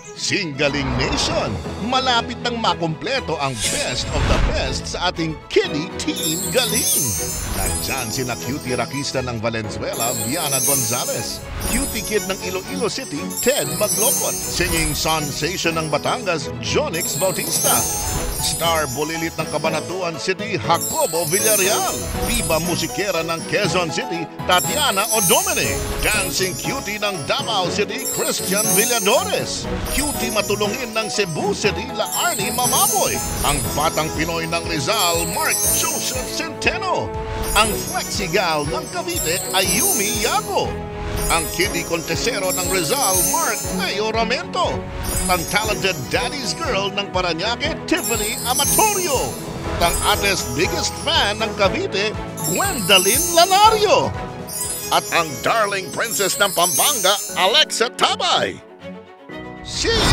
Singaling Nation, malapit nang makumpleto ang best of the best sa ating Kiddie Team Galing. Nandyan sina Cutie Rakista ng Valenzuela, Viana Gonzalez, Cutie Kid ng Iloilo City, Ted Maglocot, Singing Sensation ng Batangas, Jonix Bautista, Star Bulilit ng Cabanatuan City, Jacobo Villarreal, Viva Musikera ng Quezon City, Tatiana Odomene, Dancing Cutie ng Davao City, Christian Villadores, Cutie Matulungin ng Cebu City, Laarni Mamaboy, ang Batang Pinoy ng Rizal, Mark Joseph Centeno, ang Flexigal ng Cavite, Ayumi Yago, ang Kiddie Contesero ng Rizal, Mark Leo Ramento, ang Talented Daddy's Girl ng Parañaque, Tiffany Amatorio, ang ates biggest fan ng Cavite, Gwendolyn Lanario, at ang Darling Princess ng Pampanga, Alexa Tabay. Si